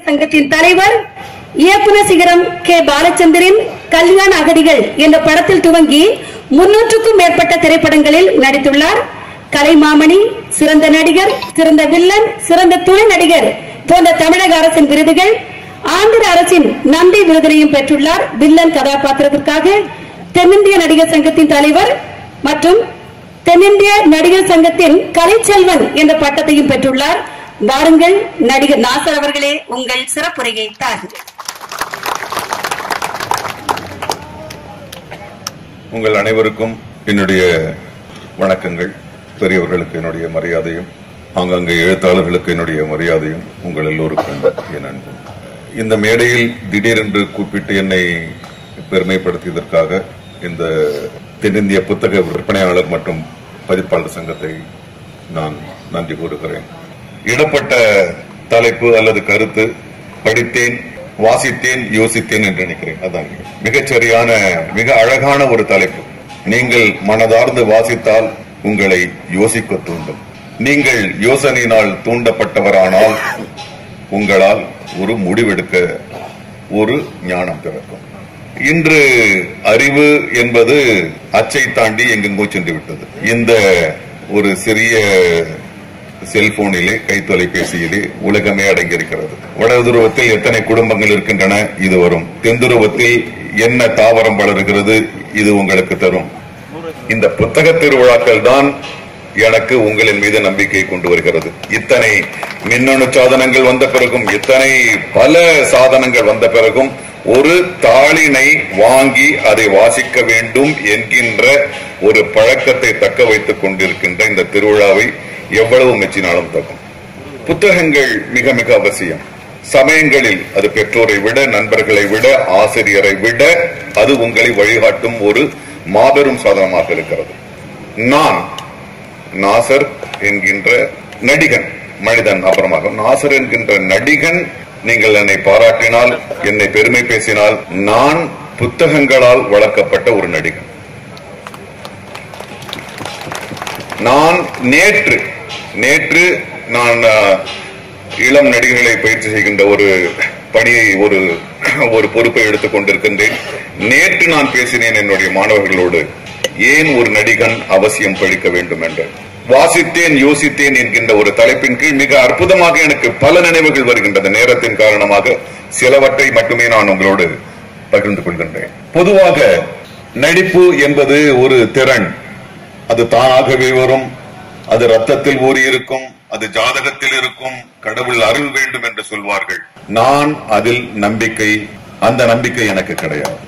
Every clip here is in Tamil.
சங்கத்தின் தலைவர் இயக்குனர் சிகரம் கே பாலச்சந்திரன் கல்யாண அகதிகள் என்ற படத்தில் துவங்கி 300க்கும் மேற்பட்ட திரைப்படங்களில் நடித்துள்ளார். கலைமாமணி, சிறந்த நடிகர், சிறந்த வில்லன், சிறந்த துணை நடிகர் போன்ற தமிழக அரசின் விருதுகள், ஆந்திர அரசின் நந்தி விருதினையும் பெற்றுள்ளார். வில்லன் கதாபாத்திரத்திற்காக தென்னிந்திய நடிகர் சங்கத்தின் தலைவர் மற்றும் தென்னிந்திய நடிகர் சங்கத்தின் கலைச்செல்வன் என்ற பட்டத்தையும் பெற்றுள்ளார். வாருங்கள் நடிகர் நாசர் அவர்களே, உங்கள் சிறப்புரையை தாருங்கள். உங்கள் அனைவருக்கும் என்னுடைய வணக்கங்கள். பெரியவர்களுக்கு என்னுடைய மரியாதையும், ஆங்காங்கே எழுத்தாளர்களுக்கு என்னுடைய மரியாதையும், உங்கள் எல்லோருக்கும் என் அன்பு. இந்த மேடையில் திடீரென்று கூப்பிட்டு என்னை பெருமைப்படுத்தியதற்காக இந்த தென்னிந்திய புத்தக விற்பனையாளர் மற்றும் பதிப்பாளர் சங்கத்தை நான் நன்றி கூறுகிறேன். இடப்பட்ட தலைப்பு அல்லது கருத்து படித்தேன், வாசித்தேன், யோசித்தேன் என்று நினைக்கிறேன். அதான் மிகச்சரியான, மிக அழகான ஒரு தலைப்பு. நீங்கள் மனதார்ந்து வாசித்தால் உங்களை யோசிக்க தூண்டும். நீங்கள் யோசனையினால் தூண்டப்பட்டவரானால் உங்களால் ஒரு முடிவெடுக்க ஒரு ஞானம் பிறக்கும். இன்று அறிவு என்பது அச்சை தாண்டி எங்கெங்கோ சென்று விட்டது. இந்த ஒரு சிறிய செல்போனிலே, கை தொலைபேசியிலே உலகமே அடங்கியிருக்கிறது. வடதுருவத்தில் எத்தனை குடும்பங்கள் இருக்கின்றன, இது வரும். தென்துருவத்தில் என்ன தாவரம் வளர்கிறது, இது உங்களுக்கு தரும். இந்த புத்தக திருவிழாக்கள் தான் எனக்கு உங்களின் மீது நம்பிக்கை கொண்டு வருகிறது. இத்தனை மின்னணு சாதனங்கள் வந்த பிறகும், இத்தனை பல சாதனங்கள் வந்த பிறகும் ஒரு தாளினை வாங்கி அதை வாசிக்க வேண்டும் என்கின்ற ஒரு பழக்கத்தை தக்க வைத்துக் கொண்டிருக்கின்ற இந்த திருவிழாவை எவ்வளவு மெச்சினாலும் தகும். புத்தகங்கள் மிக மிக அவசியம். சமயங்களில் அது பெற்றோரை விட, நண்பர்களை விட, ஆசிரியரை விட அது உங்களை வழிகாட்டும் ஒரு மாபெரும் சாதனமாக இருக்கிறது. நான் நாசர் என்கின்ற நடிகன், மனிதன் அப்புறமாக நாசர் என்கின்ற நடிகன், நீங்கள் என்னை பாராட்டினால், என்னை பெருமை பேசினால், நான் புத்தகங்களால் வளர்க்கப்பட்ட ஒரு நடிகன். நான் நேற்று நான் இளம் நடிகர்களை பயிற்சி செய்கின்ற ஒரு பணியை, ஒரு பொறுப்பை எடுத்துக் கொண்டிருக்கின்றேன். நேற்று நான் பேசினேன் என்னுடைய மாணவர்களோடு, ஏன் ஒரு நடிகன் அவசியம் படிக்க வேண்டும் என்று. வாசித்தேன், யோசித்தேன் என்கின்ற ஒரு தலைப்பின் கீழ் மிக அற்புதமாக எனக்கு பல நினைவுகள் வருகின்றது. நேரத்தின் காரணமாக சிலவற்றை மட்டுமே நான் உங்களோடு பகிர்ந்து கொள்கின்றேன். பொதுவாக நடிப்பு என்பது ஒரு திறன். அது தானாகவே வரும், அது ரத்தத்தில் ஊறி இருக்கும், அது ஜாதகத்தில் இருக்கும், கடவுள் அருள் வேண்டும் என்று சொல்வார்கள். நான் அதில் நம்பிக்கை, அந்த நம்பிக்கை எனக்கு கிடையாது.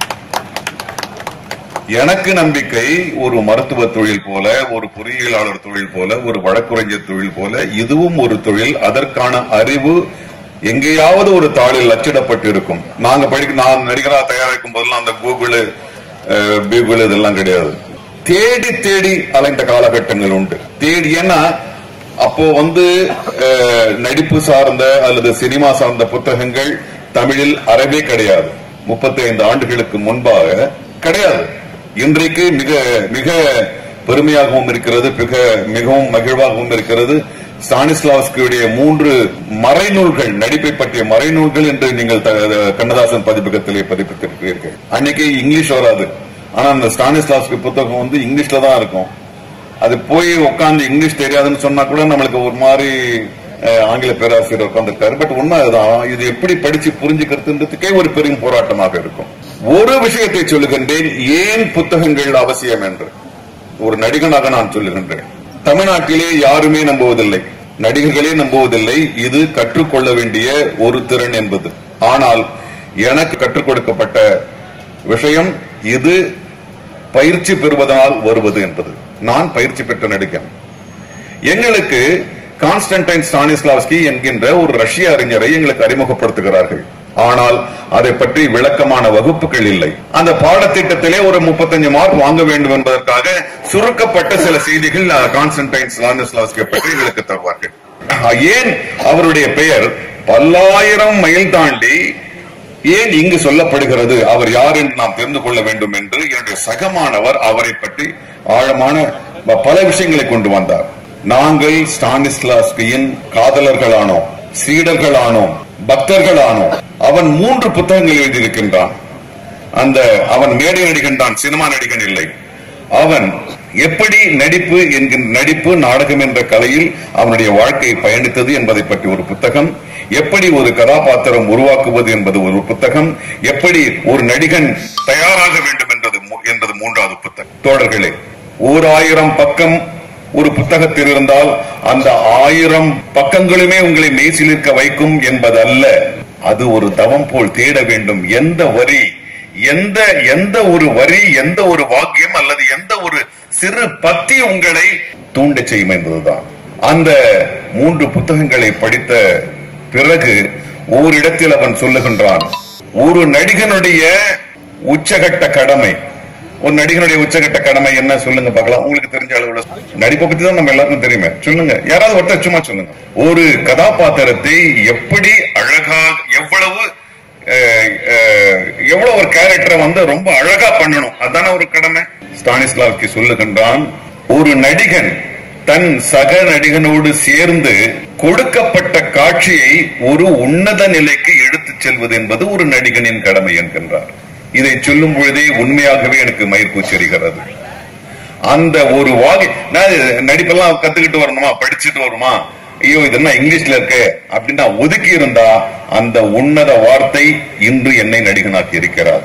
எனக்கு நம்பிக்கை ஒரு மருத்துவ தொழில் போல, ஒரு பொறியியலாளர் தொழில் போல, ஒரு வழக்குரைஞர் தொழில் போல, இதுவும் ஒரு தொழில். அதற்கான அறிவு எங்கேயாவது ஒரு தாளில் அச்சிடப்பட்டு இருக்கும். நான் நடிகரா தயாரிக்கும் போதெல்லாம் அந்த கூகுள் இதெல்லாம் கிடையாது. தேடி தேடி அலைந்த காலகட்டங்கள் உண்டு. ஏன்னா அப்போ நடிப்பு சார்ந்த அல்லது சினிமா சார்ந்த புத்தகங்கள் தமிழில் அறவே கிடையாது. 35 ஆண்டுகளுக்கு முன்பாக கிடையாது. இன்றைக்கு மிக மிக பெருமையாகவும் இருக்கிறது, மிகவும் மகிழ்வாகவும் இருக்கிறது. ஸ்டானிஸ்லாவ்ஸ்கியுடைய 3 மறைநூல்கள், நடிப்பை பற்றிய மறைநூல்கள் என்று நீங்கள் கண்ணதாசன் பதிப்பகத்திலே பதிப்பித்திருக்கிறீர்கள். அன்னைக்கு இங்கிலீஷ் வராது, ஆனா அந்த ஸ்டானிஸ்லாவ்ஸ்கி புத்தகம் இங்கிலீஷ்ல தான் இருக்கும். அது போய் உட்கார்ந்து இங்கிலீஷ் தெரியாதுன்னு சொன்னா கூட நம்மளுக்கு ஒரு மாதிரி ஆங்கில பேராசிரியர் உட்கார்ந்துருக்காரு. பட் உண்மை அதுதான். இது எப்படி படிச்சு புரிஞ்சுக்கிறதுன்றதுக்கே ஒரு பெரிய போராட்டமாக இருக்கும். ஒரு விஷயத்தை சொல்லுகின்றேன், ஏன் புத்தகங்கள் அவசியம் என்று. ஒரு நடிகனாக நான் சொல்லுகின்றேன். தமிழ்நாட்டிலே யாருமே நம்புவதில்லை, நடிகர்களே நம்புவதில்லை இது கற்றுக்கொள்ள வேண்டிய ஒரு திறன் என்பது. ஆனால் எனக்கு கற்றுக் கொடுக்கப்பட்ட விஷயம் இது பயிற்சி பெறுவதனால் வருவது என்பது. நான் பயிற்சி பெற்ற நடிகன். எங்களுக்கு கான்ஸ்டன்டைன் ஸ்டானிஸ்லாவ்ஸ்கி என்கின்ற ஒரு ரஷ்ய அறிஞரை எங்களுக்கு அறிமுகப்படுத்துகிறார்கள். ஆனால் அதை பற்றி விளக்கமான வகுப்புகள் இல்லை. அந்த பாடத்திட்டத்திலே ஒரு 35 மார்க் வாங்க வேண்டும் என்பதற்காக சுருக்கப்பட்ட சில செய்திகள் கான்ஸ்டன்டைன் ஸ்டானிஸ்லாவ்ஸ்கி பற்றி எங்களுக்கு தருவார்கள். ஏன் அவருடைய பெயர் பல்லாயிரம் மைல் தாண்டி ஏன் இங்கு சொல்லப்படுகிறது, அவர் யார் என்று நாம் தெரிந்து கொள்ள வேண்டும் என்று என்னுடைய சகமானவர் அவரை பற்றி ஆழமான பல விஷயங்களை கொண்டு வந்தார். நாங்கள் ஸ்டானிஸ்லாவ்ஸ்கியின் காதலர்களானோம், சீடர்களானோம். பக்தர்களானோம். அவன் 3 புத்தகங்கள் எழுதியிருக்கின்றான். அவன் மேடை நடிகன் தான், சினிமா நடிகன் இல்லை. அவன் எப்படி நடிப்பு நாடகம் என்ற கலையில் அவனுடைய வாழ்க்கை பயணித்தது என்பதை பற்றி ஒரு புத்தகம், எப்படி ஒரு கதாபாத்திரம் உருவாக்குவது என்பது ஒரு புத்தகம், எப்படி ஒரு நடிகன் தயாராக வேண்டும் என்பது 3வது புத்தகம். தோழர்களே, 1000 பக்கம் ஒரு புத்தகத்தில் இருந்தால் அந்த 1000 பக்கங்களுமே உங்களை மெய்சிலிருக்க வைக்கும் என்பதல்ல. அது ஒரு தவம் போல் தேட வேண்டும். எந்த வரி, எந்த ஒரு வரி, எந்த ஒரு வாக்கியம் அல்லது எந்த ஒரு சிறு பத்தி உங்களை தூண்ட செய்யும் என்பதுதான். அந்த 3 புத்தகங்களை படித்த பிறகு ஓரிடத்தில் அவன் சொல்லுகின்றான், ஒரு நடிகனுடைய உச்சகட்ட கடமை. ஒரு நடிகனுடைய உச்சகட்ட கடமை என்ன சொல்லுங்க பார்க்கலாம். உங்களுக்கு தெரிஞ்ச அளவுல நடிப்பை பத்தி தான் நம்ம எல்லாருக்கும் தெரியுமே. சொல்லுங்க, யாராவது ஒருத்தர் சும்மா சொல்லுங்க. ஒரு கதாபாத்திரத்தை எப்படி அழகாக, எவ்வளவு ஒரு கேரக்டரை ரொம்ப அழகா பண்ணணும், அதான ஒரு கடமை. ஸ்டானிஸ்லாவ்ஸ்கி சொல்லுகின்றான், ஒரு நடிகன் தன் சக நடிகனோடு சேர்ந்து கொடுக்கப்பட்ட காட்சியை ஒரு உன்னத நிலைக்கு எடுத்துச் செல்வது என்பது ஒரு நடிகனின் கடமை என்கின்றார். இதை சொல்லும் பொழுதே உண்மையாகவே எனக்கு மயிர்கூச்சரிகிறது. அந்த ஒரு நடிப்பெல்லாம் கத்துக்கிட்டு வரணுமா, படிச்சுட்டு வருமா, ஐயோ இது என்ன இங்கிலீஷ்ல இருக்கு அப்படின்னு ஒதுக்கி இருந்தா அந்த உன்னத வார்த்தை இன்று என்னை நடிகனாக்கி இருக்கிறார்.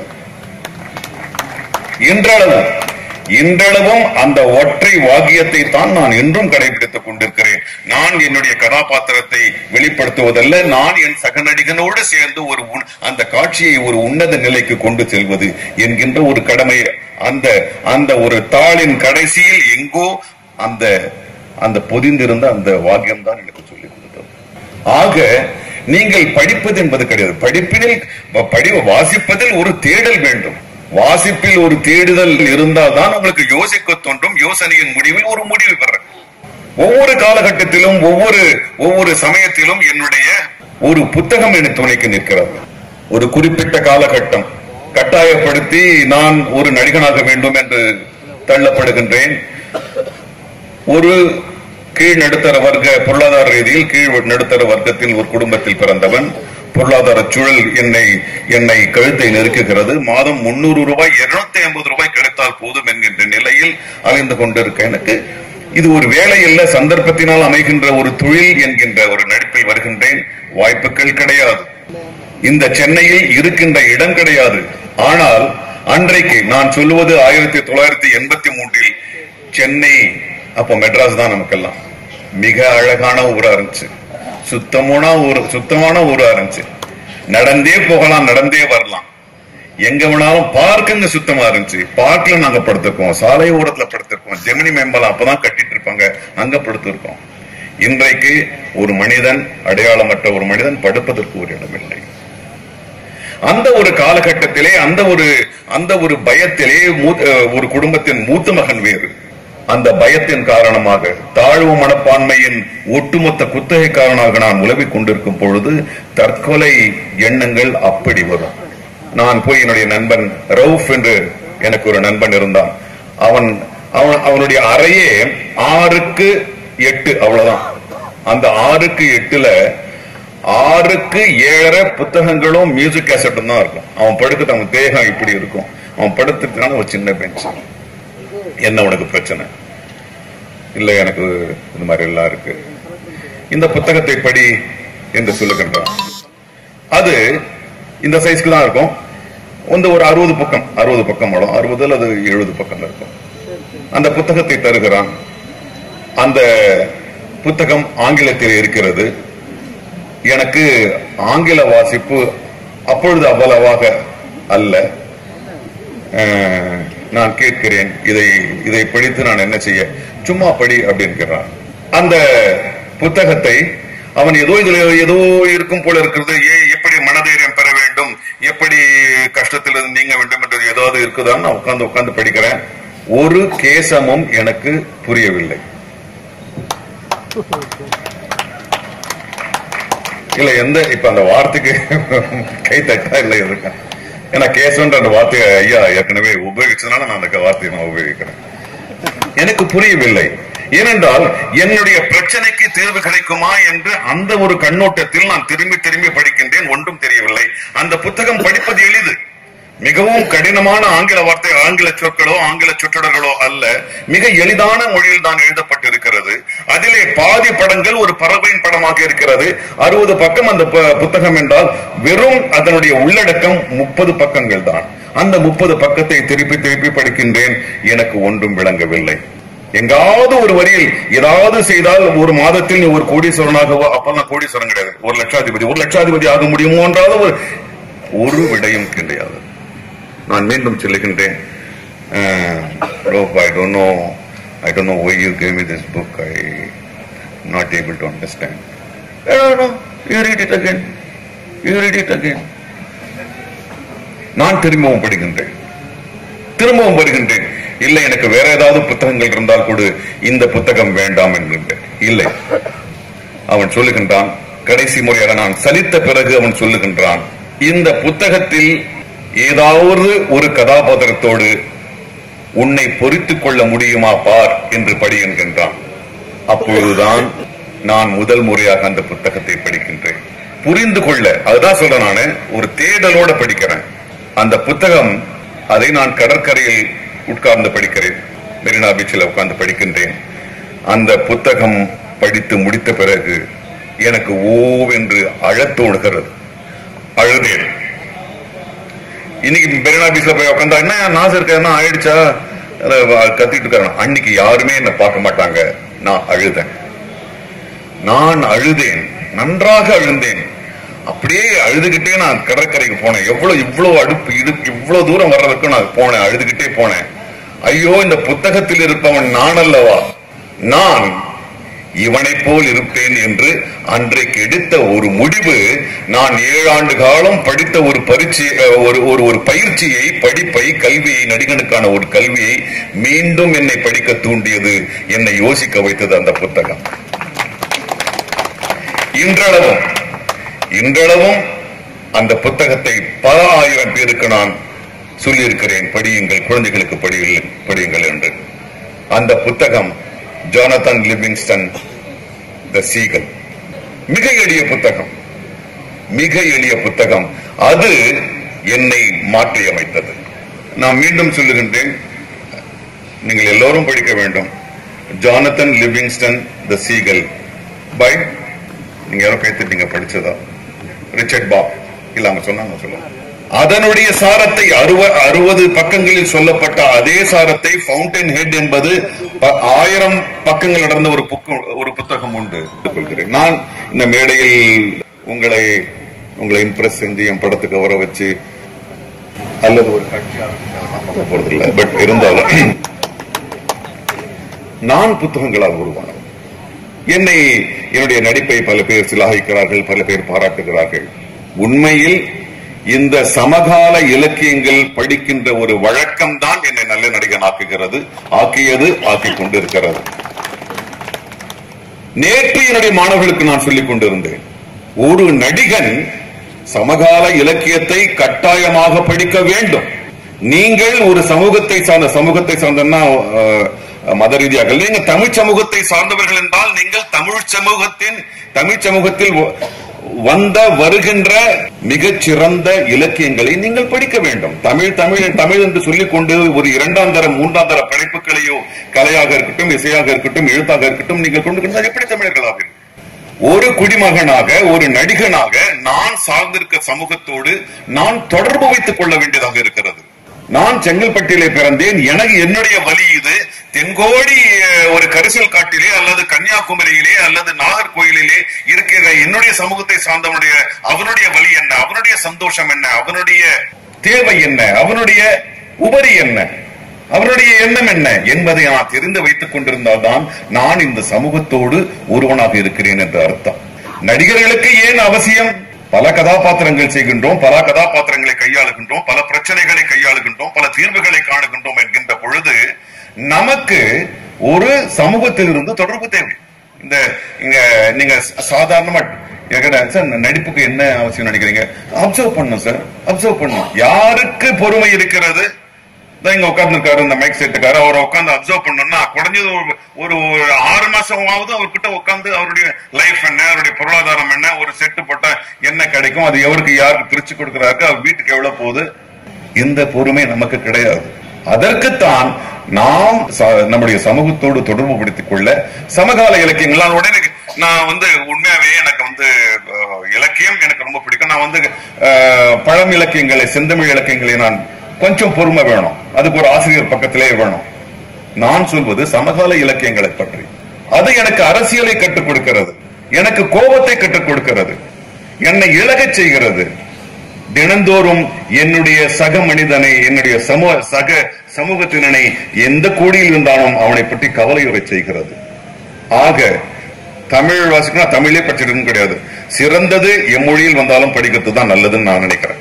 இன்றளவும் அந்த ஒற்றை வாக்கியத்தை தான் நான் இன்றும் கடைபிடித்துக் கொண்டிருக்கிறேன். நான் என்னுடைய கதாபாத்திரத்தை வெளிப்படுத்துவதல்ல, நான் என் சக நடிகனோடு சேர்ந்து அந்த காட்சியை ஒரு உன்னத நிலைக்கு கொண்டு செல்வது என்கின்ற ஒரு கடமை. அந்த ஒரு தாளின் கடைசியில் எங்கோ அந்த பொதிந்திருந்த அந்த வாக்கியம் தான் எனக்கு சொல்லிக் கொடுத்தது. ஆக நீங்கள் படிப்பது என்பது கிடையாது. வாசிப்பதில் ஒரு தேடல் வேண்டும். வாசிப்பில் ஒரு தேடுதல் இருந்தால் தான் உங்களுக்கு யோசிக்க தோன்றும். யோசனையின் முடிவில் ஒரு முடிவு பெற. ஒவ்வொரு காலகட்டத்திலும் ஒவ்வொரு சமயத்திலும் என்னுடைய ஒரு புத்தகம் என துணைக்கு நிற்கிறது. ஒரு குறிப்பிட்ட காலகட்டம் கட்டாயப்படுத்தி நான் ஒரு நடிகனாக வேண்டும் என்று தள்ளப்படுகின்றேன். ஒரு கீழ் நடுத்தர வர்க்க, பொருளாதார ரீதியில் கீழ் நடுத்தர வர்க்கத்தில் ஒரு குடும்பத்தில் பிறந்தவன். பொருளாதார சூழல் என்னை கழுத்தை நெருக்குகிறது. மாதம் 300 ரூபாய் 250 ரூபாய் கிடைத்தால் போதும் என்கின்ற நிலையில் அலைந்து கொண்டிருக்க எனக்கு இது ஒரு வேலை இல்ல, சந்தர்ப்பத்தினால் அமைகின்ற ஒரு தொழில் என்கின்ற ஒரு நடிப்பில் வருகின்றேன். வாய்ப்புகள் கிடையாது. இந்த சென்னையில் இருக்கின்ற இடம் கிடையாது. ஆனால் அன்றைக்கு நான் சொல்லுவது 1983 சென்னை, அப்ப மெட்ராஸ் தான் நமக்கெல்லாம் மிக அழகான ஊரா இருந்துச்சு. சுத்தமான ஊரா இருந்துச்சு. நடந்தே போகலாம், நடந்தே வரலாம். எங்க வேணாலும் பார்க்குங்க சுத்தமா இருந்துச்சு. பார்க்ல நாங்க படுத்திருக்கோம், சாலை ஓரத்துல படுத்திருக்கோம், ஜெமினி மேம்பாலம் அப்பதான் கட்டிட்டு இருப்பாங்க, அங்க படுத்திருக்கோம். இன்றைக்கு ஒரு மனிதன், அடையாளமற்ற ஒரு மனிதன் படுப்பதற்கு ஒரு இடமில்லை. அந்த ஒரு காலகட்டத்திலே அந்த ஒரு பயத்திலே ஒரு குடும்பத்தின் மூத்த மகன் வேறு. அந்த பயத்தின் காரணமாக, தாழ்வு மனப்பான்மையின் ஒட்டுமொத்த குத்தகைக்காரனாக நான் உலவிக் கொண்டிருக்கும் பொழுது தற்கொலை எண்ணங்கள் அப்படி வரும். நான் போய் என்னுடைய நண்பன் ரவுஃப் என்று எனக்கு ஒரு நண்பன் இருந்தான். அவனுடைய அறையே 6க்கு 8 அவ்வளவுதான். அந்த 6க்கு 8ல 6க்கு 7 புத்தகங்களும் மியூசிக் கேசட்டும் தான் இருக்கும். அவன் படுத்துட்டு, அவன் தேகம் இப்படி இருக்கும், அவன் படுத்துட்டான ஒரு சின்ன பெஞ்ச். என்ன உனக்கு பிரச்சனை? இல்ல எனக்கு இந்த மாதிரி எல்லாம் இருக்கு, இந்த புத்தகத்தை படி என்று சொல்லுகின்றான். அது இந்த சைஸ்க்கு தான் இருக்கும். ஒரு 60 பக்கம் 60 அல்லது 70 பக்கம் இருக்கும். அந்த புத்தகத்தை தருகிறான். அந்த புத்தகம் ஆங்கிலத்தில் இருக்கிறது. எனக்கு ஆங்கில வாசிப்பு அப்பொழுது அவ்வளவாக அல்ல. நான் கேட்கிறேன், இதை படித்து நான் என்ன செய்ய? சும்மா படி அப்படின்கிறான். அந்த புத்தகத்தை அவன் ஏதோ இருக்கும் போல இருக்கிறது. எப்படி மனதைரியம் பெற வேண்டும், எப்படி கஷ்டத்திலிருந்து நீங்க வேண்டும் என்றது ஏதாவது இருக்குதான். நான் உட்கார்ந்து படிக்கிறேன். ஒரு கேசமும் எனக்கு புரியவில்லை. இல்ல இப்ப அந்த வார்த்தைக்கு கை தட்டா இல்லை இருக்கா? ஏன்னா கேசன்ற அந்த வார்த்தையை ஐயா ஏற்கனவே உபயோகிச்சதுனால நான் அந்த வார்த்தையை நான் உபயோகிக்கிறேன். எனக்கு புரியவில்லை. ஏனென்றால் என்னுடைய பிரச்சனைக்கு தீர்வு கிடைக்குமா என்று அந்த ஒரு கண்ணோட்டத்தில் நான் திரும்பி திரும்பி படிக்கின்றேன். ஒன்றும் தெரியவில்லை. அந்த புத்தகம் படிப்பது எளிது. மிகவும் கடினமான ஆங்கில வார்த்தை, ஆங்கில சொற்களோ ஆங்கில சொற்றொடர்களோ அல்ல, மிக எளிதான மொழியில் தான் எழுதப்பட்டிருக்கிறது. அதிலே பாதி படங்கள் ஒரு பறவையின் படமாக இருக்கிறது. 60 பக்கம் அந்த புத்தகம் என்றால் வெறும் அதனுடைய உள்ளடக்கம் 30 பக்கங்கள் தான். அந்த 30 பக்கத்தை திருப்பி திருப்பி படிக்கின்றேன். எனக்கு ஒன்றும் விளங்கவில்லை. எங்காவது ஒரு வரியில் ஏதாவது செய்தால் ஒரு மாதத்தில் நீ ஒரு கோடீஸ்வரனாகவோ, அப்பெல்லாம் கோடீஸ்வரன் கிடையாது, ஒரு லட்சாதிபதி ஆக முடியுமோ என்றாலும் ஒரு விடயம் கிடையாது. நான் மீண்டும் சொல்லுகின்றேன், I don't know why you gave me this book. I'm not able to understand. I don't know. You read it again. நான் திரும்பவும் படிக்கின்றேன், திரும்பவும் வருகின்றேன். இல்லை, எனக்கு வேற ஏதாவது புத்தகங்கள் இருந்தால் கூட இந்த புத்தகம் வேண்டாம் என்கின்றேன். இல்லை, அவன் சொல்லுகின்றான், கடைசி முறையாக நான் சலித்த பிறகு அவன் சொல்லுகின்றான், இந்த புத்தகத்தில் ஏதாவது ஒரு கதாபாத்திரத்தோடு உன்னை பொறித்துக் கொள்ள முடியுமா பார் என்று படி என்கின்றான். அப்பொழுதுதான் நான் முதல் முறையாக அந்த புத்தகத்தை படிக்கின்றேன். புரிந்து கொள்ள, அதுதான் சொல்ற, நானு ஒரு தேடலோட படிக்கிறேன். அந்த புத்தகம், அதை நான் கடற்கரையில் உட்கார்ந்து படிக்கிறேன், மெரினா பீச்சில் உட்கார்ந்து படிக்கின்றேன். அந்த புத்தகம் படித்து முடித்த பிறகு எனக்கு ஓவென்று அழத் தோணுகிறது. அழுதேன். இன்னைக்கு மெரினா பீச்ல போய் உட்காந்தா என்ன நாசம் இருக்கா, ஆயிடுச்சா, கத்திட்டு இருக்காங்க. அன்னைக்கு யாருமே என்ன பார்க்க மாட்டாங்க. நான் அழுதேன், நன்றாக அழுந்தேன். அப்படியே அழுதுகிட்டே நான் கடற்கரைக்கு போனேன். இவ்வளவு தூரம் வர்றதுக்கு நான் போனேன், அழுதுகிட்டே போனேன். ஐயோ, இந்த புத்தகத்தில் இருப்பவன் நான் அல்லவா, நான் இவனை போல் இருப்பேன் என்று அன்றைக்கு எடுத்த ஒரு முடிவு, நான் 7 ஆண்டு காலம் படித்த ஒரு பயிற்சியை, படிப்பை, கல்வியை, நடிகனுக்கான ஒரு கல்வியை மீண்டும் என்னை படிக்க தூண்டியது, என்னை யோசிக்க வைத்தது அந்த புத்தகம். இன்றளவும் அந்த புத்தகத்தை பல ஆயிரம் பேருக்கு நான் சொல்லியிருக்கிறேன், படியுங்கள், குழந்தைகளுக்கு படியுங்கள் என்று. அந்த புத்தகம் ஜோனதன் லிவிங்ஸ்டன், தி சீகல். மிக எளிய புத்தகம். அது என்னை மாற்றி அமைத்தது. நான் மீண்டும் சொல்லுகின்றேன், நீங்கள் எல்லோரும் படிக்க வேண்டும். Jonathan Livingston, the seagull by, நீங்க யாரோ பேசிட்டீங்க, படிச்சதா ரிச்சர்ட் பாப் இல்லாம சொன்னாங்க, சொல்லுங்க. அதனுடைய சாரத்தை 60 பக்கங்களில் சொல்லப்பட்ட அதே சாரத்தை ஃபவுண்டன் ஹெட் என்பது 1000 பக்கங்கள் நடந்த ஒரு புத்தகம் உண்டு. நான் இந்த மேடையில் உங்களை இம்ப்ரெஸ் செஞ்சு என் படத்துக்கு வர வச்சு அல்லது ஒரு கட்சியாக போறதில்லை. பட் இருந்தாலும் நான் புத்தகங்களால் உருவானேன். என்னுடைய நடிப்பை பல பேர் சிலாகிக்கிறார்கள், பல பேர் பாராட்டுகிறார்கள். உண்மையில் இந்த சமகால இலக்கியங்கள் படிக்கின்ற ஒரு வழக்கம் தான் என்னை நல்ல நடிகன் ஆக்கிக் கொண்டிருக்கிறது. நேற்று என்னுடைய மாணவர்களுக்கு நான் சொல்லிக் கொண்டிருந்தேன், ஒரு நடிகன் சமகால இலக்கியத்தை கட்டாயமாக படிக்க வேண்டும். நீங்கள் ஒரு சமூகத்தை சார்ந்தன்னா மத ரீதியாக நீங்க தமிழ் சமூகத்தை சார்ந்தவர்கள் என்றால், நீங்கள் தமிழ் சமூகத்தில் வருகின்ற மிகச்சிறந்த இலக்கியங்களை நீங்கள் படிக்க வேண்டும். தமிழ் என்று சொல்லிக்கொண்டு ஒரு 2ஆம் தர 3ஆம் தர படைப்புகளையோ, கலையாக இருக்கட்டும், இசையாக இருக்கட்டும், எழுத்தாக இருக்கட்டும், நீங்கள் கொண்டு எப்படி தமிழர்களாக? ஒரு குடிமகனாக, ஒரு நடிகனாக நான் சார்ந்திருக்க சமூகத்தோடு நான் தொடர்பு வைத்துக் கொள்ள வேண்டியதாக இருக்கிறது. நான் செங்கல்பட்டிலே பிறந்தேன். என்னுடைய வழி இது. தென்கோடி ஒரு கரிசல் காட்டிலே அல்லது கன்னியாகுமரியிலே அல்லது நாகர்கோயிலிலே இருக்கிற என்னுடைய சமூகத்தை சார்ந்தவனுடைய அவனுடைய வழி என்ன, அவனுடைய சந்தோஷம் என்ன, அவனுடைய தேவை என்ன, அவனுடைய உபரி என்ன, அவருடைய எண்ணம் என்ன என்பதை நான் தெரிந்து வைத்துக் கொண்டிருந்தால்தான் நான் இந்த சமூகத்தோடு ஒருவனாக இருக்கிறேன் என்று அர்த்தம். நடிகர்களுக்கு ஏன் அவசியம்? பல கதாபாத்திரங்கள் செய்கின்றோம், பல கதாபாத்திரங்களை கையாளுகின்றோம், பல பிரச்சனைகளை கையாளுகின்றோம், பல தீர்வுகளை காணுகின்றோம் என்கின்ற பொழுது நமக்கு ஒரு சமூகத்திலிருந்து தொடர்பு தேவை. நீங்க சாதாரணமா நடிப்புக்கு என்ன அவசியம் நினைக்கிறீங்க? அப்சர்வ் பண்ணும் சார், அப்சர்வ் பண்ணும். யாருக்கு பொறுமை இருக்கிறது, இங்க உட்கார்ந்துருக்காரு இந்த மைக் செட்டுக்காரு, அவரை உட்காந்து அப்சர்வ் பண்ணோம்னா குறைஞ்சது ஒரு 6 மாசமாவது அவர்கிட்ட உட்காந்து அவருடைய லைஃப் என்ன, அவருடைய பொருளாதாரம் என்ன, ஒரு செட்டு போட்டா என்ன கிடைக்கும், அது எவருக்கு யாருக்கு பிரிச்சு கொடுக்கிறாரு, அவர் வீட்டுக்கு எவ்வளவு போகுது, இந்த பொறுமை நமக்கு கிடையாது. அதற்குத்தான் நாம் நம்முடைய சமூகத்தோடு தொடர்பு படுத்திக் கொள்ள சமகால இலக்கியங்கள். உடனே நான் உண்மையாவே எனக்கு இலக்கியம் எனக்கு ரொம்ப பிடிக்கும். நான் பழம் இலக்கியங்களை, செந்தமிழ் இலக்கியங்களை நான் கொஞ்சம் பொறுமை வேணும், அதுக்கு ஒரு ஆசிரியர் பக்கத்திலே வேணும். நான் சொல்வது சமகால இலக்கியங்களை பற்றி. அது எனக்கு அரசியலை கற்றுக் கொடுக்கிறது, எனக்கு கோபத்தை கற்றுக் கொடுக்கிறது, என்னை இழகச் செய்கிறது. தினந்தோறும் என்னுடைய சக மனிதனை, என்னுடைய சமூகத்தினனை எந்த கோடியில் இருந்தாலும் அவனை பற்றி கவலையுறை செய்கிறது. ஆக தமிழ் வாசிக்கணும், தமிழே படிச்சிருக்கும் கிடையாது, சிறந்தது எம்மொழியில் வந்தாலும் படிக்கிறது தான் நல்லதுன்னு நான் நினைக்கிறேன்.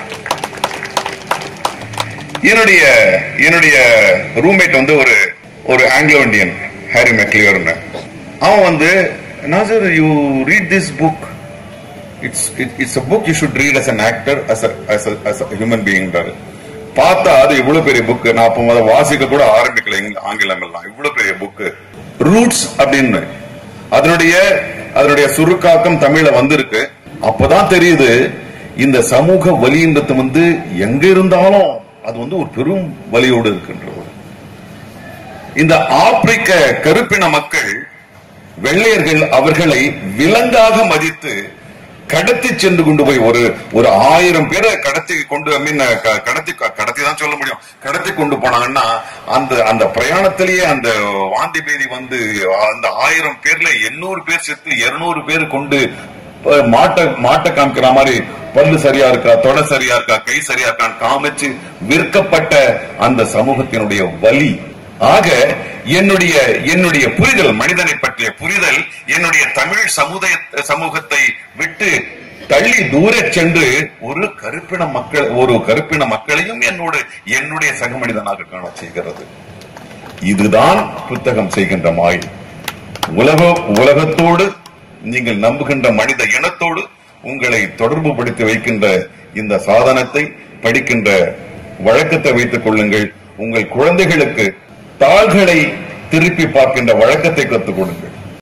என்னுடைய ரூம்மேட் ஒரு ஆங்கிலோ இந்தியன், ஹாரி மெக்லியர். அவன் Nassar, you read this book, it's a book you should read as an actor, as a human being. பார்த்தா அது இவ்வளவு பெரிய புக். நான் அப்ப வாசிக்க கூட ஆரம்பிக்கல ஆங்கிலம் எல்லாம். இவ்வளவு பெரிய புக், ரூட்ஸ் அப்படின்னு அதனுடைய சுருக்காக்கம் தமிழ்ல வந்திருக்கு. அப்பதான் தெரியுது இந்த சமூக வலின்றது எங்க இருந்தாலும் அது ஒரு பெரும் வலியோடு இருக்கின்றது. இந்த ஆப்பிரிக்க கருப்பின மக்கள், வெள்ளையர்கள் அவர்களை விலங்காக மதித்து கடத்தி சென்று கொண்டு போய் ஒரு 1000 பேரை கடத்தி கொண்டு, கடத்தி தான் சொல்ல முடியும், கடத்தி கொண்டு போனாங்கன்னா அந்த பிரயாணத்திலேயே அந்த வாந்தி பேதி அந்த 1000 பேர்ல 800 பேர் செத்து 200 பேர் கொண்டு மாட்டை காமிக்கிற மாதிரி பல்லு சரியா இருக்கா, தொடை சரியா இருக்கா, கை சரியா இருக்கான்னு காமிச்சு விற்கப்பட்ட அந்த சமூகத்தினுடைய வலி. ஆக என்னுடைய புரிதல், மனிதனை பற்றிய புரிதல், என்னுடைய தமிழ் சமூகத்தை விட்டு தள்ளி தூர சென்று ஒரு கருப்பின மக்களையும் என்னுடைய சக மனிதனாக காண செய்கிறது. இதுதான் புத்தகம் செய்கின்ற மாய். உலகத்தோடு நீங்கள் நம்புகின்ற மனித இனத்தோடு உங்களை தொடர்பு படுத்தி வைக்கின்ற இந்த சாதனத்தை, படிக்கின்ற வழக்கத்தை வைத்துக் கொள்ளுங்கள். உங்கள் குழந்தைகளுக்கு தாள்களை திருப்பி பார்க்கின்ற வழக்கத்தை கற்றுக் கொடுங்கள்.